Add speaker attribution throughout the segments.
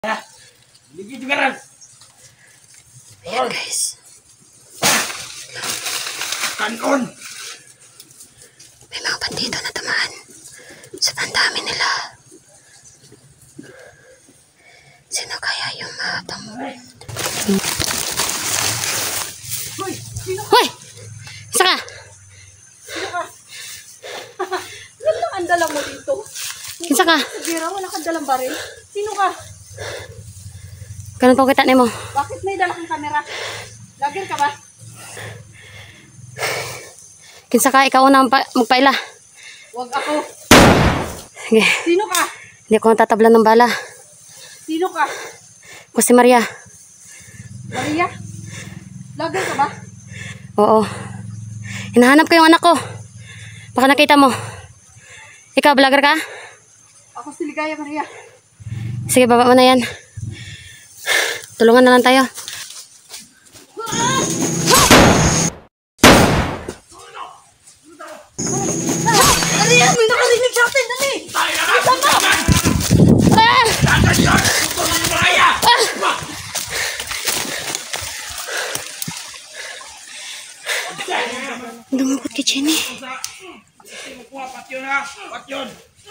Speaker 1: Dikit juga kan?
Speaker 2: Ayan guys.
Speaker 1: Kanon.
Speaker 2: May mga bandito na tamaan. Sobrang dami nila. Sino kaya yung mahabang?
Speaker 3: Hoy! Sino ka?
Speaker 2: Hoy! Isa ka!
Speaker 3: Sino ka? Yan lang ang dala mo dito.
Speaker 2: Kinsa ka?
Speaker 3: Bira, wala kang dalang baril. Sino ka?
Speaker 2: Ganun po kita nimo.
Speaker 3: Bakit may dala kang kamera? Lagir ka ba?
Speaker 2: Kinsa ka? Ikaw na magpaila.
Speaker 3: Huwag ako.
Speaker 2: Sige.
Speaker 3: Sino ka?
Speaker 2: Hindi ako tatablan ng bala.
Speaker 3: Sino ka?
Speaker 2: Ako si Maria.
Speaker 3: Maria? Lagir ka ba?
Speaker 2: Oo. Hinahanap ko yung anak ko. Baka nakita mo. Ikaw, vlogger ka?
Speaker 3: Ako si Ligaya Maria.
Speaker 2: Sige, baba mo na yan. Tulungan na lang tayo.
Speaker 3: Maria, may nakarinig sa atin. Dali!
Speaker 2: Dumukot kay Jenny.
Speaker 1: Patyon.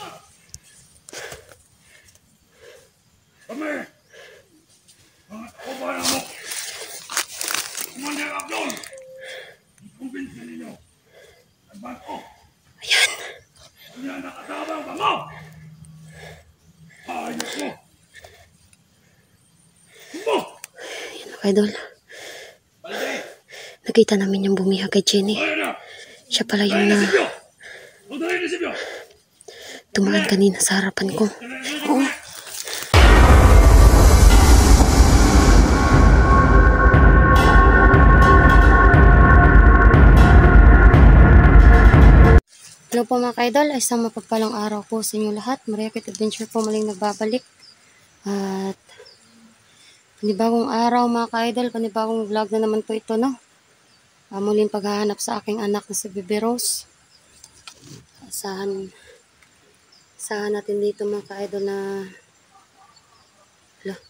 Speaker 1: Kami. Mga kaubahan mo. Kumanda ka doon. Kumbinsin ninyo. Agban ko.
Speaker 2: Ayan.
Speaker 1: Kanya nakatabang ka mo. Ayos mo. Mo.
Speaker 2: Ayan mga idol.
Speaker 1: Balde.
Speaker 2: Nakita namin yung bumiha kay Jenny.
Speaker 1: Ayun na.
Speaker 2: Siya pala yung na
Speaker 1: Udahin na si Bio.
Speaker 2: tumaan kanina sa harapan ko. Oo. Hello po mga ka-idol, isang mapagpalang araw po sa inyo lahat. Maria Kit Adventure po muling nagbabalik. At panibagong araw mga ka-idol, panibagong vlog na naman po ito, no? Muling paghahanap sa aking anak na si Baby Rose. Asahan natin dito mga ka-idol na hala.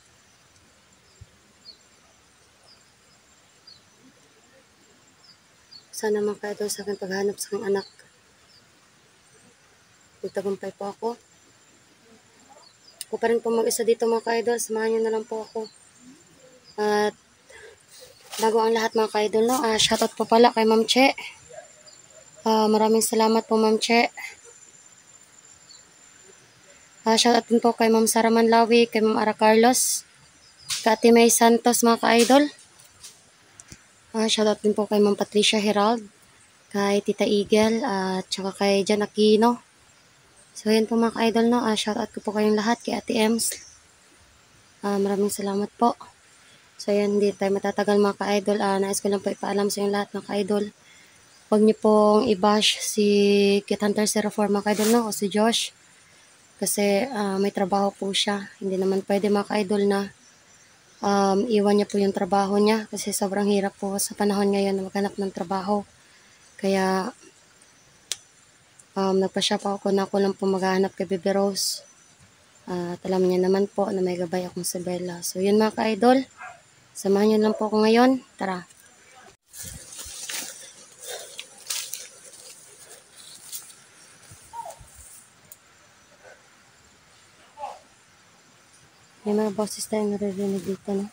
Speaker 2: Sana mga ka-idol sa aking paghahanap sa aking anak. Nagtagumpay po ako. Ako pa rin po mag-isa dito mga ka-idol. Samahan nyo na lang po ako. At bago ang lahat mga ka-idol, no? Shoutout po pala kay Ma'am Che. Maraming salamat po Ma'am Che. Shoutout din po kay Ma'am Sara Manlawi, kay Ma'am Ara Carlos, kay Ate May Santos mga ka-idol. Shoutout din po kay Ma'am Patricia Herald, kay Tita Eagle, at saka kay Jan Aquino. So yan po mga ka-idol, no? Shoutout ko po kayong lahat, kay Ate Ems. Maraming salamat po. So yan, hindi tayo matatagal mga ka-idol. Nais ko lang po ipaalam sa inyong lahat mga ka-idol. Huwag niyo pong i-bash si Kit Hunter 04 mga ka-idol, no? O si Josh. Kasi may trabaho po siya. Hindi naman pwede mga ka-idol na iwan niya po yung trabaho niya. Kasi sobrang hirap po sa panahon ngayon na maghanap ng trabaho. Kaya nagpasya pa ako na ako lang po maghahanap kay Baby Rose. At alam niya naman po na may gabay akong si Bella. So yun mga ka-idol. Samahan niyo lang po ako ngayon. Tara. May mga boses tayong naririnig dito, no?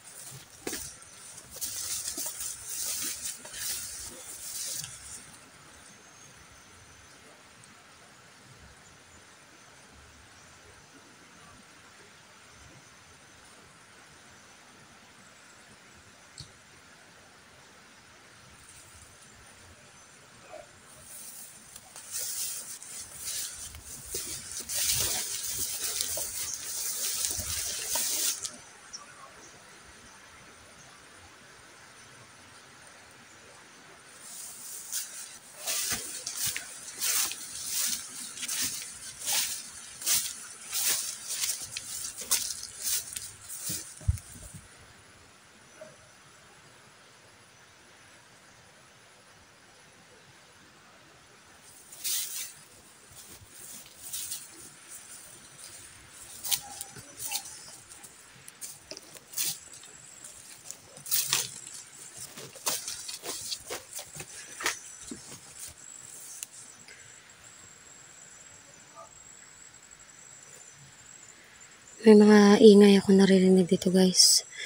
Speaker 2: May mga ingay ako naririnig dito guys.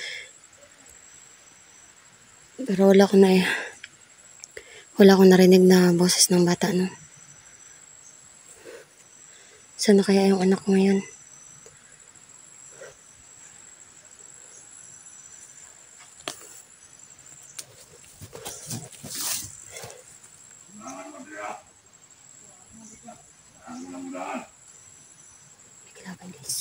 Speaker 2: Pero wala ko narinig na boses ng bata, no? Sana kaya yung anak ko ngayon? May kalaban guys.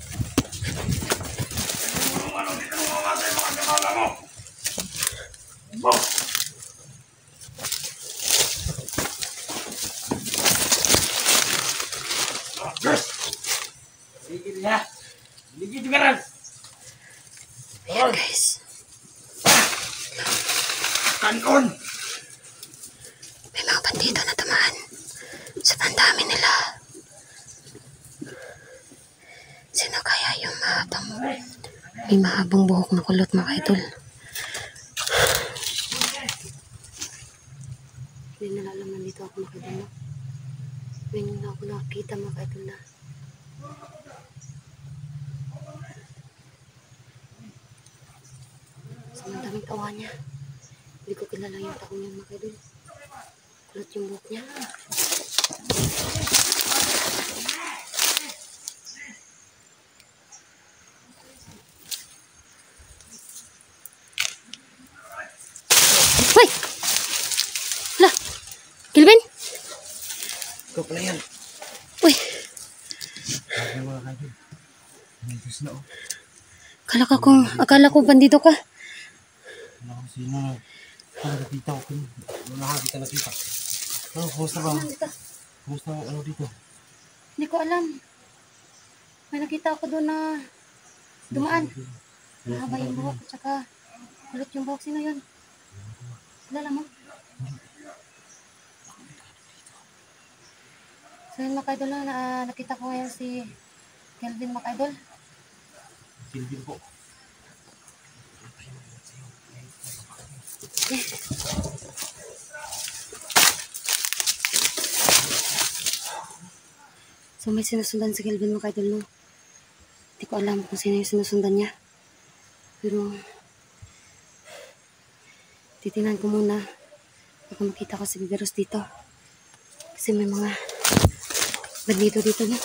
Speaker 1: Ligid ya. Ligid juga ran.
Speaker 2: Ayan guys.
Speaker 1: Kanon.
Speaker 2: May mga bandito na tamaan. Sa dami nila. Sino kaya yung may mahabang buhok na kulot mga idol? May nalalaman dito ako mga idol. May nila ako nakakita mga idol na. Sa daming tawa niya. Hindi ko kilala yung taong niya mga idol. Kulot yung buhok niya. Hoy! Hala! Kilvin?
Speaker 1: Ikaw pala yan.
Speaker 2: Uy!
Speaker 1: Ay, mga kaidol. Nandus na, oh.
Speaker 2: Akala ko bandito ka.
Speaker 1: Wala ko sino. Wala nakita ko. Wala kita nakita. Oh, kumusta ba? Kumusta ano dito?
Speaker 2: Hindi ko alam. May nakita ako doon na dumaan. Mahaba yung buhok at saka kulot yung buhok. Sino yun? Kilala mo? So yun mga idol na nakita ko ngayon si Kelvin mga idol.
Speaker 1: Kilvin po.
Speaker 2: So may sinusundan si Kelvin mga idol, no? Hindi ko alam kung sino yung sinusundan niya. Pero titingnan ko muna baka makita ko si Biberos dito. Kasi may mga bandito dito, no?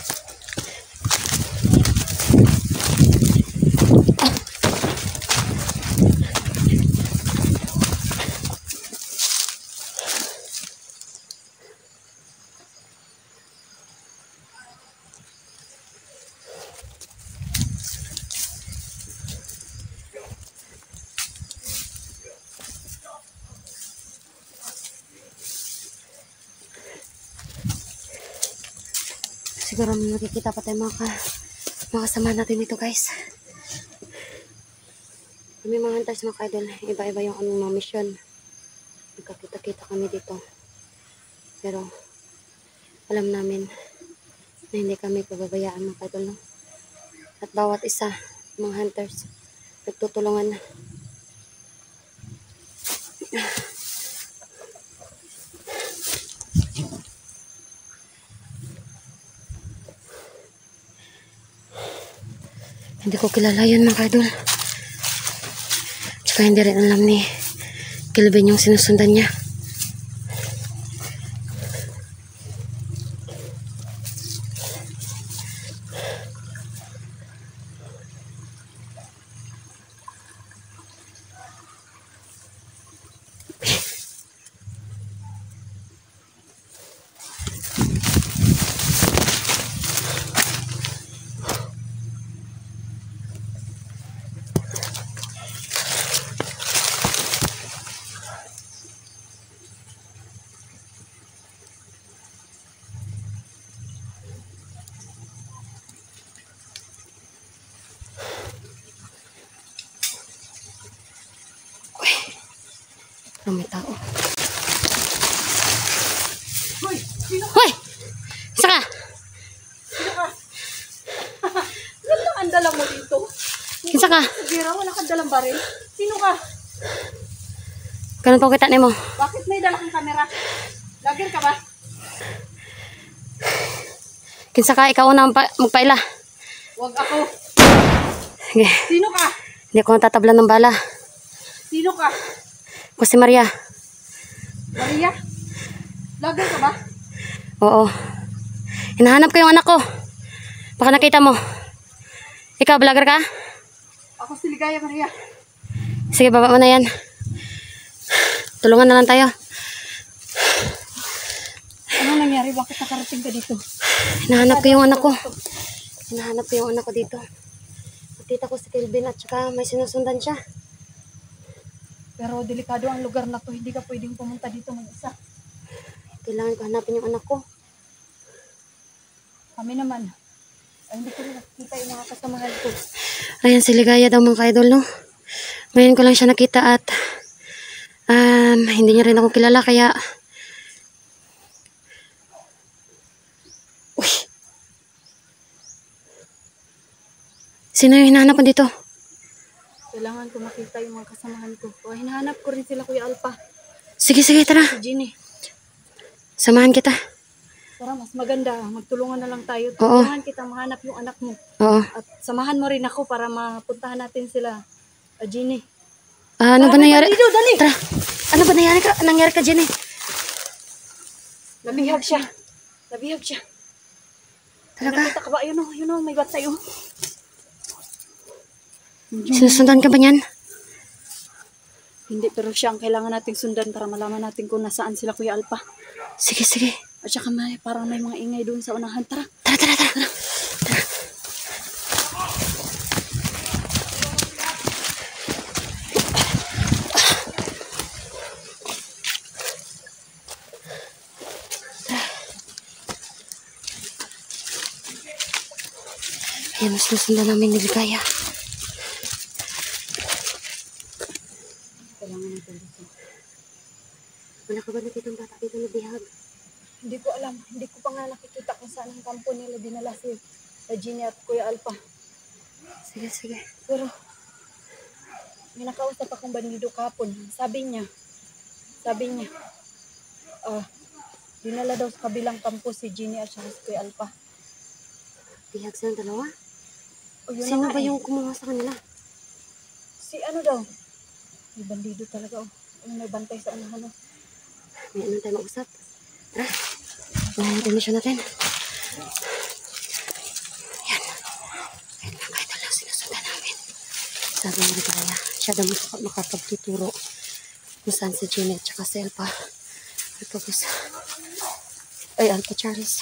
Speaker 2: Siguro may makikita pa tayo mga kasama natin dito guys. May mga hunters mga idol. Iba-iba yung mga mission. Nagkakita-kita kami dito. Pero alam namin na hindi kami pababayaan mga idol, no? At bawat isa mga hunters nagtutulungan na. Hindi ko kilala yun mga idol. Tsaka hindi rin alam ni Kelvin yung sinusundan niya. May tao.
Speaker 3: Hoy! Sino ka?
Speaker 2: Hoy! Isa ka!
Speaker 3: Sino ka? Yan lang ang dala mo dito.
Speaker 2: Isa ka!
Speaker 3: Gira, wala kang dalang baril. Sino ka?
Speaker 2: Ganun po kita mo.
Speaker 3: Bakit may dala kang kamera? Lagir ka ba?
Speaker 2: Kinsa ka, ikaw na magpaila.
Speaker 3: Wag ako.
Speaker 2: Sige.
Speaker 3: Sino ka?
Speaker 2: Hindi ako tatablan ng bala.
Speaker 3: Sino ka?
Speaker 2: Ako si Maria.
Speaker 3: Maria? Vlogger ka ba?
Speaker 2: Oo. Hinahanap ko yung anak ko. Baka nakita mo. Ikaw, vlogger ka?
Speaker 3: Ako si Ligaya Maria.
Speaker 2: Sige, baba mo na yan. Tulungan na lang tayo.
Speaker 3: Ano nangyari? Bakit nakarating ka dito?
Speaker 2: Hinahanap ko yung anak ko. Hinahanap ko yung anak ko dito. Nakita ko si Kelvin at saka may sinusundan siya.
Speaker 3: Pero delikado ang lugar na to. Hindi ka pwedeng pumunta dito mag-isa.
Speaker 2: Kailangan ko hanapin yung anak ko.
Speaker 3: Kami naman. Ay, hindi ko rin nakikita yung mga kasamahan ko.
Speaker 2: Ayan, si Ligaya daw mga ka-idol, no? Ngayon ko lang siya nakita at hindi niya rin ako kilala kaya uy. Sino yung hinahanap ko dito?
Speaker 3: Kailangan ko makita yung mga kasamahan ko. O, hinahanap ko rin sila Kuya Alpa.
Speaker 2: Sige, tara.
Speaker 3: Si Ginny.
Speaker 2: Samahan kita.
Speaker 3: Para mas maganda. Magtulungan na lang tayo.
Speaker 2: Oo.
Speaker 3: Tulungan kita mahanap yung anak mo.
Speaker 2: Oo.
Speaker 3: At samahan mo rin ako para mapuntahan natin sila. Ginny.
Speaker 2: Ano ba
Speaker 3: Tara,
Speaker 2: nangyari?
Speaker 3: dito, dali.
Speaker 2: Tara. Ano ba nangyari ka, Jenny?
Speaker 3: Nabihag siya. Nabihag siya.
Speaker 2: Talaga?
Speaker 3: Nakita ka ba? Yun o, may batay o.
Speaker 2: Sinusundan ka ba niyan?
Speaker 3: Hindi, pero siya ang kailangan nating sundan para malaman natin kung nasaan sila Kuya Alpa.
Speaker 2: Sige.
Speaker 3: At saka parang may mga ingay doon sa unahan. Tara.
Speaker 2: Tara. Ayan, sinusundan namin ni Ligaya.
Speaker 3: Kailangan natin dito.
Speaker 2: Wala ka ba nakita ang bata dito na bihag?
Speaker 3: Hindi ko alam. Hindi ko pa nga nakikita kung saan ang kampo nila dinala si Ginny at Kuya Alpa.
Speaker 2: Sige.
Speaker 3: Pero, may nakausap akong bandido kahapon. Sabi niya, dinala daw sa kabilang kampo si Ginny at saka si Kuya Alpa.
Speaker 2: Bihag silang dalawa?
Speaker 3: O, yun
Speaker 2: Sino
Speaker 3: na nga
Speaker 2: ba
Speaker 3: eh.
Speaker 2: yung kumuha sa kanila?
Speaker 3: Si ano daw? May bandido talaga. May bantay sa unahan.
Speaker 2: May ano tayo mag-usap? Tara. Unahin natin mission natin. Ayan. Ayan mga kahit lang sinusundan namin. Sabi ni Ligaya, siya daw makapagtuturo kung saan si Ginny at saka si Alpa. Alpa Charles.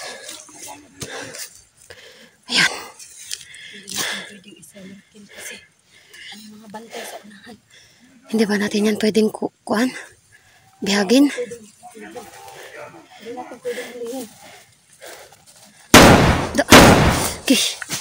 Speaker 2: Ayan.
Speaker 3: Hindi natin pwedeng isa-silent kill kasi may mga bantay sa unahan.
Speaker 2: Hindi ba natin yan pwedeng kuan? Bihagin?
Speaker 3: Hindi natin pwedeng hulihin.
Speaker 2: Okay.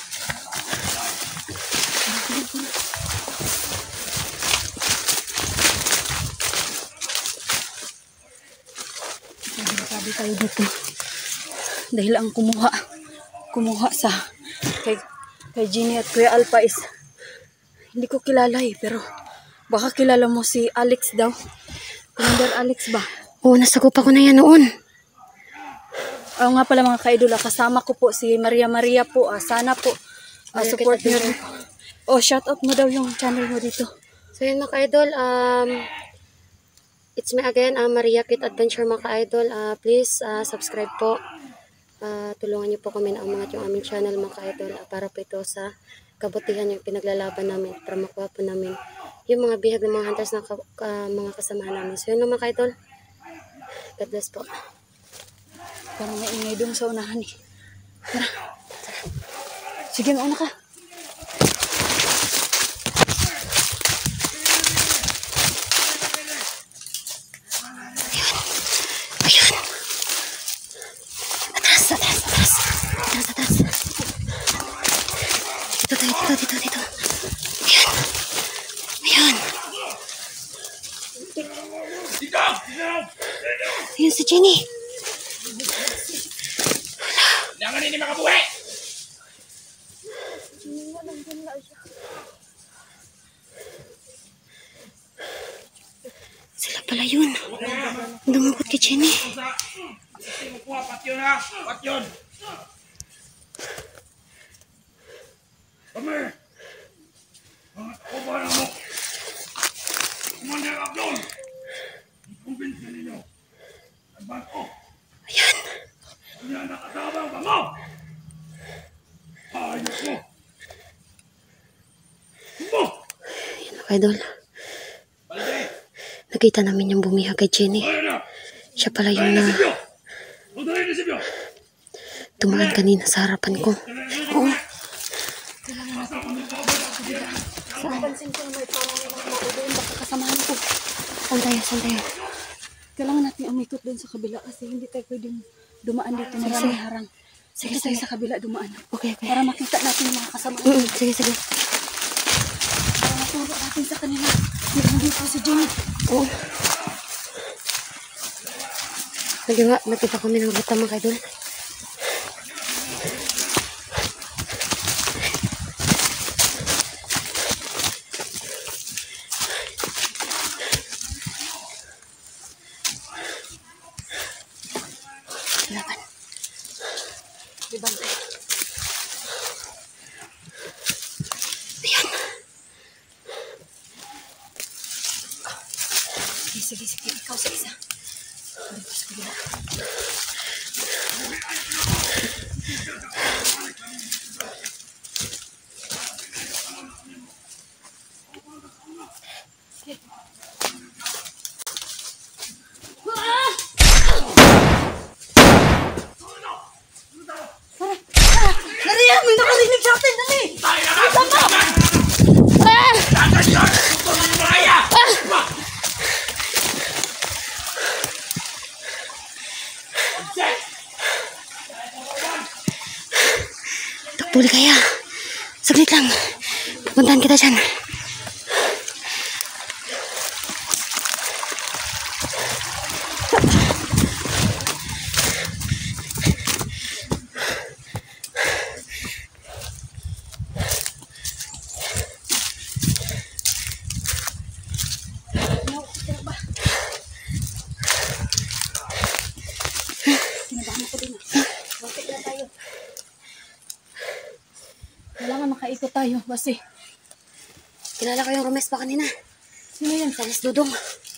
Speaker 3: Sabi tayo dito. Dahil ang kumuha sa kay Ginny at Kuya Alpa is hindi ko kilala pero baka kilala mo si Alex daw. Commander Alex ba?
Speaker 2: Oo, nasagupa ko na yan noon.
Speaker 3: Oo nga pala mga ka-idol, kasama ko po si Maria po. Sana po support nyo rin. Shoutout mo daw yung channel mo dito.
Speaker 2: So yun mga ka-idol, it's me again, Maria Kit Adventure mga ka-idol. Please subscribe po. Tulungan niyo po kami na umangat yung aming channel mga ka-idol para po ito sa kabutihan yung pinaglalaban namin para makuha po namin yung mga bihag ng mga hunters na mga kasamahan namin. So yun mga ka-idol. God bless po.
Speaker 3: Parang may ingay doon sa unahan eh. Tara. Sige, mauna ka.
Speaker 2: Ayun. Atras. Dito. Ayun. Ayun si Jenny.
Speaker 1: Jangan ini makabuhi!
Speaker 2: Sila pala yun. Dumukot kay Jenny. Idol. Nakita namin yung bumiha kay Jenny. Siya pala yung tumaan kanina sa harapan ko. Oo.
Speaker 3: Napansin ko na may parang mga doon, baka kasamahan ko.
Speaker 2: Saan tayo?
Speaker 3: Kailangan natin umikot doon sa kabila kasi hindi tayo pwedeng dumaan dito. Maraming harang. Sige tayo sa kabila dumaan.
Speaker 2: Okay.
Speaker 3: Para makita natin yung mga kasamahan.
Speaker 2: Sige.
Speaker 3: Para maturo natin sa kanila. Nandito si Jenny.
Speaker 2: Oo. Nakita kami ng bata mga idol. Laban.
Speaker 3: Dibantay.
Speaker 2: Ayan.
Speaker 3: Sige. Ikaw sa isa. Dito sa kabila. Nariyan! May nakarinig sa atin! Dali!
Speaker 2: Takbuli kaya. Saglit lang. Puntahan kita dyan.
Speaker 3: Sinabahan ako din. Bakit na tayo? Kailangan makaikot tayo kasi
Speaker 2: Kilala ko yung rumes pa kanina.
Speaker 3: sino yan?
Speaker 2: Salas Dudong.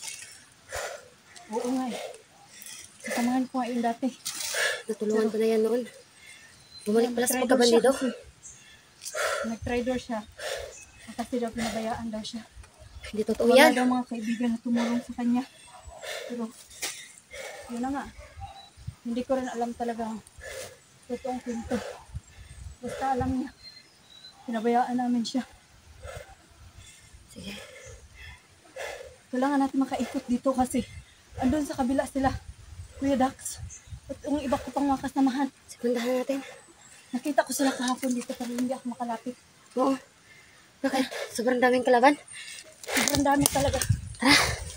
Speaker 3: Oo nga eh. Kasamahan ko nga yung dati.
Speaker 2: Natulungan ko na yan noon. Bumalik pala sa pagkabandido.
Speaker 3: Nag-trader siya. Kasi daw pinabayaan daw siya.
Speaker 2: Hindi totoo
Speaker 3: Wala
Speaker 2: yan.
Speaker 3: daw mga kaibigan na tumulong sa kanya. Pero, yun na nga. Hindi ko rin alam talaga ang totoong kwento. Basta alam niya. Pinabayaan namin siya.
Speaker 2: Sige.
Speaker 3: Kailangan natin makaikot dito kasi andun sa kabila sila. Kuya Dax. At yung iba ko pang mga kasamahan.
Speaker 2: Sekundahan natin.
Speaker 3: Nakita ko sila kahapon dito pero hindi ako makalapit.
Speaker 2: Oo. Bakit? Sobrang daming kalaban.
Speaker 3: Sobrang dami talaga.
Speaker 2: Tara.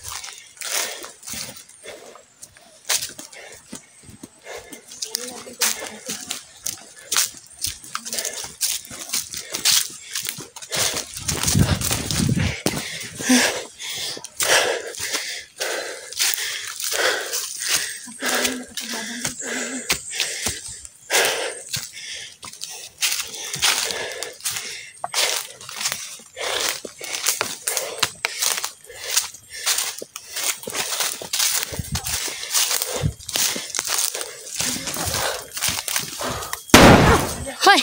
Speaker 2: Hoy!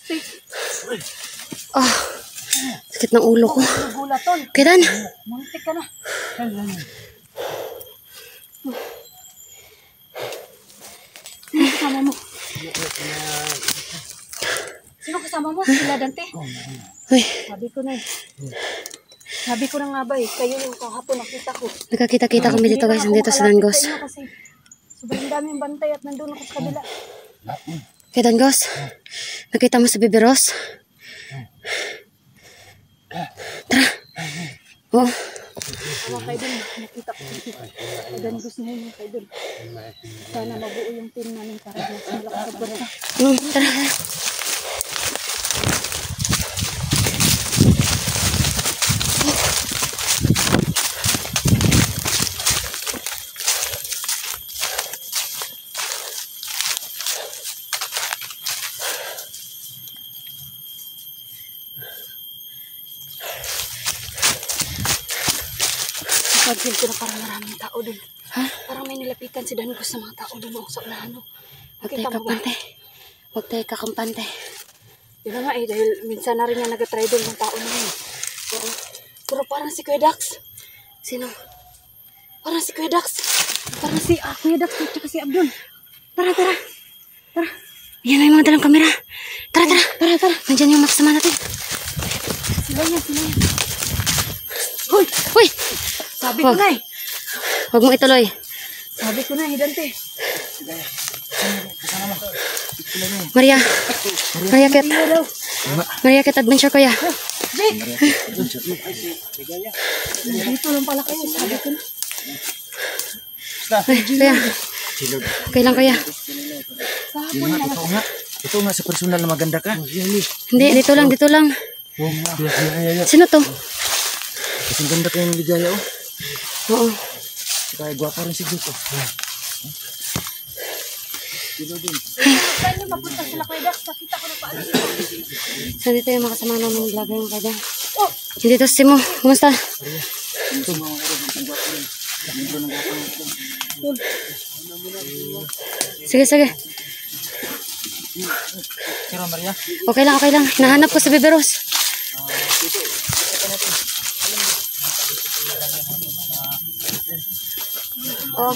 Speaker 2: Ah, sakit ng ulo ko.
Speaker 3: Nagulaton.
Speaker 2: Kailan?
Speaker 3: Muntik ka na. Sino kasama mo? Sino kasama mo? Sila Dante?
Speaker 2: Uy,
Speaker 3: Sabi ko na eh. Sabi ko na nga ba eh. Kayo yung kahapon nakita ko.
Speaker 2: nagkakita-kita kami dito guys. Nandito sa
Speaker 3: Malapit
Speaker 2: Dangos.
Speaker 3: sa inyo kasi sobrang daming bantay at nandun ako sa kabila.
Speaker 2: Kay Dangos, nakita mo sa Baby Rose? Tara. Oh,
Speaker 3: Mga kaidol, nakita ko kasi. Adan gusto niya yung kaidol. Sana mabuo yung team namin para mas malakas sa pwersa.
Speaker 2: tara.
Speaker 3: napansin ko na parang maraming tao dun.
Speaker 2: Ha?
Speaker 3: Parang may nilapitan si Dango sa mga tao dun sa unahan.
Speaker 2: Huwag tayo kampante. Huwag tayo kakampante.
Speaker 3: Yun na nga eh, dahil minsan na rin nga nag-try doon ng tao na yun. Oo. Pero parang si Kuya Dax.
Speaker 2: Sino?
Speaker 3: Parang si Kuya Dax. Parang si Kuya Dax at saka si Abdul. Tara, tara. Tara.
Speaker 2: Ayan, may mga dalang kamera. Tara, tara.
Speaker 3: Tara, tara.
Speaker 2: Nandyan yung makasama natin.
Speaker 3: Sila yan, sila yan.
Speaker 2: Uy! Uy!
Speaker 3: Sabi ko na eh.
Speaker 2: Huwag mo ituloy.
Speaker 3: Sabi ko na eh, Dante.
Speaker 2: Maria. Maria Kit. Maria Kit Adventure Kuya.
Speaker 3: Jake! Dito lang pala kayo, sabi ko na.
Speaker 2: Kuya. Okay lang Kuya.
Speaker 3: Kahapon na lang.
Speaker 1: Ito nga sa personal na maganda ka.
Speaker 2: Hindi, dito lang, dito lang. Sino to?
Speaker 1: Kasing ganda kayong ligaya oh.
Speaker 2: Oo.
Speaker 1: Kaya gwapa rin si Dito.
Speaker 3: Saan yung papunta sila Kuya Dax? Nakita ko na paalis ko.
Speaker 2: So, dito yung makasama namin vlogger yung kaya. Dito si Mo. Kumusta? Sige, sige.
Speaker 1: Sino Maria?
Speaker 2: Okay lang, okay lang. Hinahanap ko sa Biberos. Oh.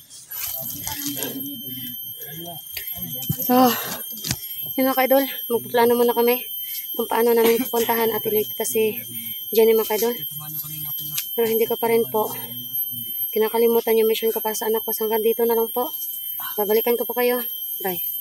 Speaker 2: So, yun mga ka-idol, magpaplano muna kami kung paano namin pupuntahan at iligtas si Jenny mga ka-idol. Pero hindi ko pa rin po kinakalimutan yung mission ko para sa anak ko. So, hanggang dito na lang po. Babalikan ko po kayo. Bye.